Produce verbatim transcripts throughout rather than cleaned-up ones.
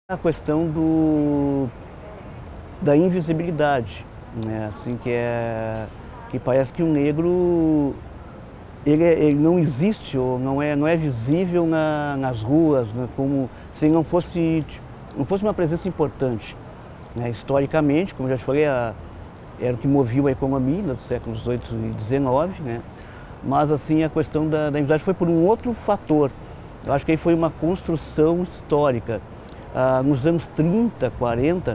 A questão do, da invisibilidade, né? Assim, que, é, que parece que o negro ele, é, ele não existe ou não é, não é visível na, nas ruas, né? Como se não fosse, não fosse uma presença importante. Né? Historicamente, como eu já te falei, a, era o que movia a economia dos séculos dezoito e dezenove, né? Mas assim, a questão da, da invisibilidade foi por um outro fator. Eu acho que aí foi uma construção histórica. Ah, nos anos trinta, quarenta,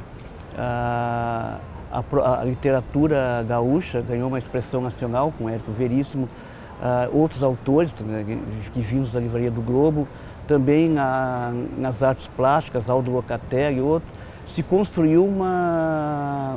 ah, a, a literatura gaúcha ganhou uma expressão nacional com Érico Veríssimo, ah, outros autores né, que vinhos da Livraria do Globo, também na, nas artes plásticas, Aldo Locatelli e outros, se construiu uma,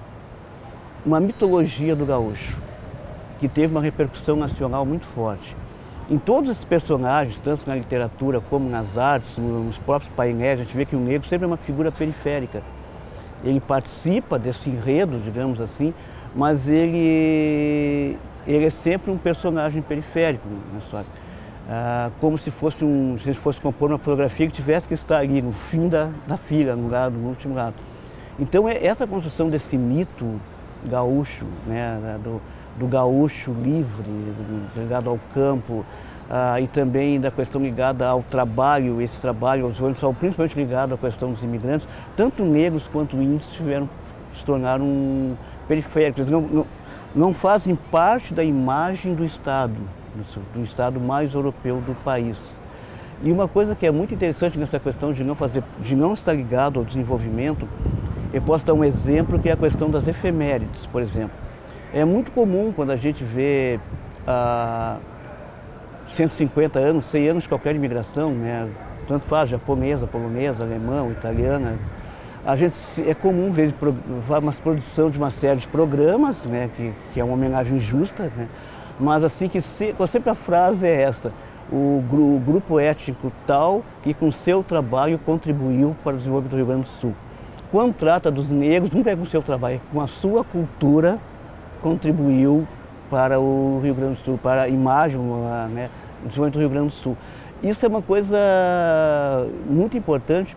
uma mitologia do gaúcho, que teve uma repercussão nacional muito forte. Em todos esses personagens, tanto na literatura como nas artes, nos próprios painéis, a gente vê que o negro sempre é uma figura periférica. Ele participa desse enredo, digamos assim, mas ele, ele é sempre um personagem periférico na história. Ah, como se fosse um, se a gente fosse compor uma fotografia que tivesse que estar ali no fim da, da fila, no lado, no último lado. Então, é essa construção desse mito gaúcho, né, do, do gaúcho livre, ligado ao campo, ah, e também da questão ligada ao trabalho, esse trabalho, aos principalmente ligado à questão dos imigrantes, tanto negros quanto índios tiveram, se tornaram periféricos, não, não, não fazem parte da imagem do Estado, do Estado mais europeu do país. E uma coisa que é muito interessante nessa questão de não, fazer, de não estar ligado ao desenvolvimento, eu posso dar um exemplo que é a questão das efemérides, por exemplo. É muito comum quando a gente vê ah, cento e cinquenta anos, cem anos de qualquer imigração, né? Tanto faz japonesa, polonesa, alemã, italiana. A gente, é comum ver uma produção de uma série de programas, né? que, que é uma homenagem justa, né? Mas assim que se, sempre a frase é esta: o, o grupo étnico tal que com seu trabalho contribuiu para o desenvolvimento do Rio Grande do Sul. Quando trata dos negros, nunca é com o seu trabalho, é com a sua cultura contribuiu para o Rio Grande do Sul, para a imagem, né, do desenvolvimento do Rio Grande do Sul. Isso é uma coisa muito importante,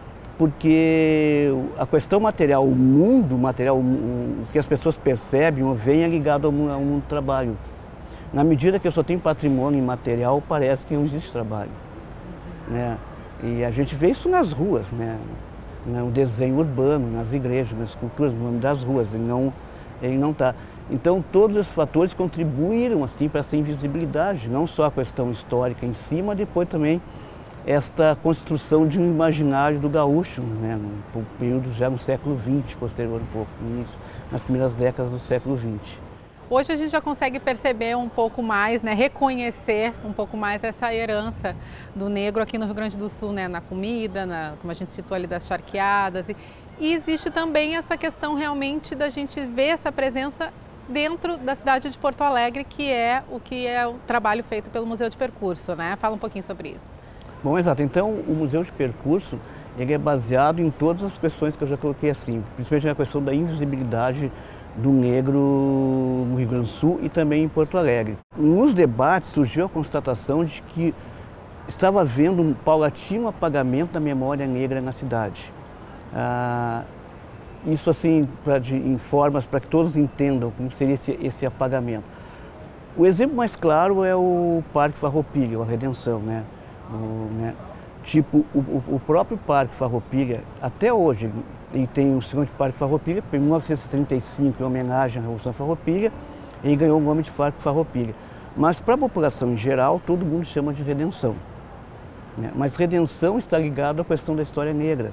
porque a questão material, o mundo material, o que as pessoas percebem ou veem é ligado ao mundo, ao mundo do trabalho. Na medida que eu só tenho patrimônio imaterial, parece que não existe trabalho. Né? E a gente vê isso nas ruas, né? No desenho urbano, nas igrejas, nas esculturas, no nome das ruas, ele não ele não está. Então, todos esses fatores contribuíram assim, para essa invisibilidade, não só a questão histórica em si, mas depois também esta construção de um imaginário do gaúcho, né, no período já no século vinte, posterior um pouco, no início, nas primeiras décadas do século vinte. Hoje a gente já consegue perceber um pouco mais, né, reconhecer um pouco mais essa herança do negro aqui no Rio Grande do Sul, né, na comida, na, como a gente citou ali, das charqueadas. E, e existe também essa questão realmente da gente ver essa presença dentro da cidade de Porto Alegre, que é o que é o trabalho feito pelo Museu de Percurso, né? Fala um pouquinho sobre isso. Bom, exato. Então, o Museu de Percurso, ele é baseado em todas as questões que eu já coloquei assim, principalmente na questão da invisibilidade do negro no Rio Grande do Sul e também em Porto Alegre. Nos debates surgiu a constatação de que estava havendo um paulatino apagamento da memória negra na cidade. Ah, isso assim, pra, de, em formas para que todos entendam como seria esse, esse apagamento. O exemplo mais claro é o Parque Farroupilha, a Redenção, né? O, né? Tipo, o, o próprio Parque Farroupilha, até hoje, ele tem o segundo Parque Farroupilha, em mil novecentos e trinta e cinco, em homenagem à Revolução Farroupilha, ele ganhou o nome de Parque Farroupilha. Mas para a população em geral, todo mundo chama de Redenção. Né? Mas Redenção está ligado à questão da história negra.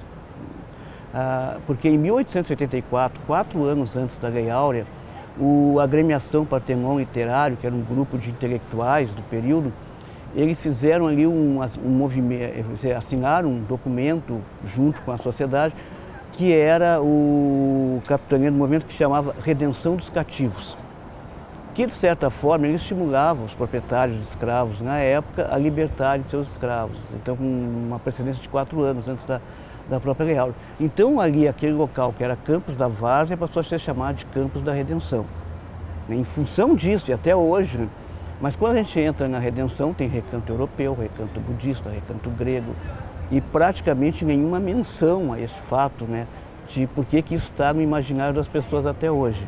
Ah, porque em mil oitocentos e oitenta e quatro, quatro anos antes da Lei Áurea, o, a Agremiação Partenon Literário, que era um grupo de intelectuais do período, eles fizeram ali um, um movimento, assinaram um documento junto com a sociedade, que era o capitaneiro do movimento que chamava Redenção dos Cativos, que de certa forma ele estimulava os proprietários de escravos na época a libertarem seus escravos, então com uma precedência de quatro anos antes da, da própria Lei Áurea. Então ali aquele local que era Campos da Várzea passou a ser chamado de Campos da Redenção. Em função disso, e até hoje, né? Mas quando a gente entra na Redenção, tem recanto europeu, recanto budista, recanto grego, e praticamente nenhuma menção a esse fato, né, de por que que isso está no imaginário das pessoas até hoje.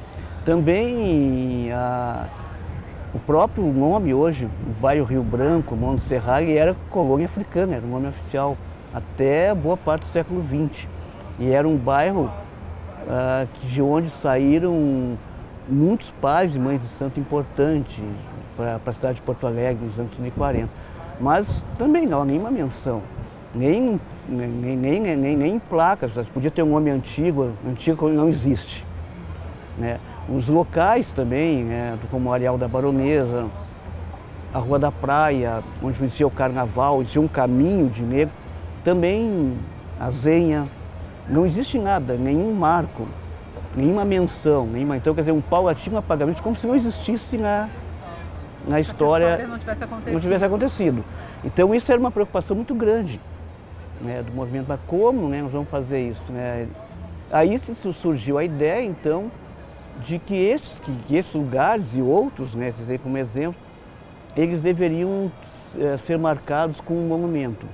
Também a, o próprio nome hoje, o bairro Rio Branco, Monte Serra, ele era colônia africana, era o nome oficial até boa parte do século vinte. E era um bairro ah, de onde saíram muitos pais e mães de santo importantes para a cidade de Porto Alegre nos anos quarenta. Mas também não há nenhuma menção, nem, nem, nem, nem, nem em placas. Podia ter um nome antigo, antigo não existe, né? Os locais também, né, como o Areal da Baronesa, a Rua da Praia, onde existia o Carnaval, existia um caminho de negro, também a Zenha, não existe nada, nenhum marco, nenhuma menção, nenhuma, então quer dizer, um paulatino apagamento, como se não existisse na, na história, história não tivesse acontecido. não tivesse acontecido. Então isso era uma preocupação muito grande, né, do movimento, mas como, né, nós vamos fazer isso, né? Aí surgiu a ideia, então, de que esses, que, que esses lugares e outros, né, como exemplo, eles deveriam é, ser marcados com um monumento.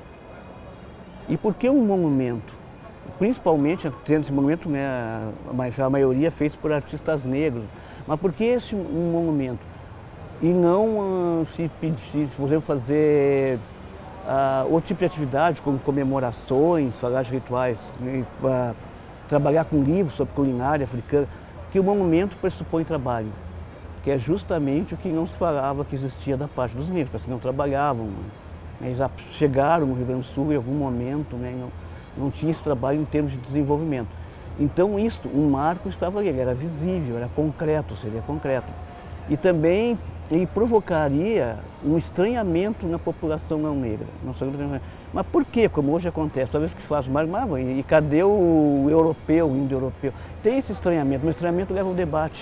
E por que um monumento? Principalmente, tendo esse monumento, né, a, a maioria é feito por artistas negros, mas por que esse um monumento? E não uh, se pedir, por exemplo, fazer uh, outro tipo de atividade, como comemorações, falar de rituais, né, uh, trabalhar com livros sobre culinária africana, que o monumento pressupõe trabalho, que é justamente o que não se falava que existia da parte dos negros, porque não trabalhavam, né? Eles chegaram no Rio Grande do Sul em algum momento, né? não, não tinha esse trabalho em termos de desenvolvimento. Então isto, um marco estava ali, ele era visível, era concreto, seria concreto. E também ele provocaria um estranhamento na população não negra. Não sabia, mas por quê? Como hoje acontece, talvez que se faz mais, mas e cadê o europeu, o indo-europeu? Tem esse estranhamento, mas o estranhamento leva ao debate.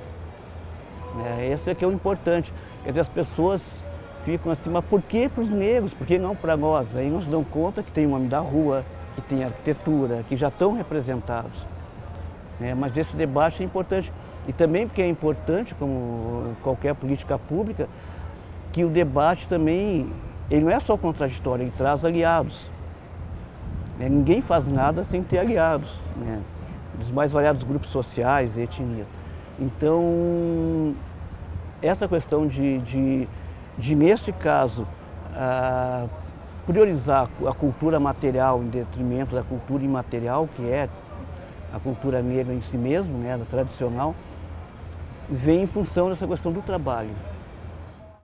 É, esse é que é o importante. Quer dizer, as pessoas ficam assim, mas por que para os negros? Por que não para nós? Aí não se dão conta que tem o nome da rua, que tem arquitetura, que já estão representados. É, mas esse debate é importante. E também porque é importante, como qualquer política pública, que o debate também, ele não é só contraditório, ele traz aliados. É, ninguém faz nada sem ter aliados, né, dos mais variados grupos sociais e etnias. Então, essa questão de, de, de neste caso, ah, priorizar a cultura material em detrimento da cultura imaterial, que é a cultura negra em si mesmo, né, da tradicional, vem em função dessa questão do trabalho.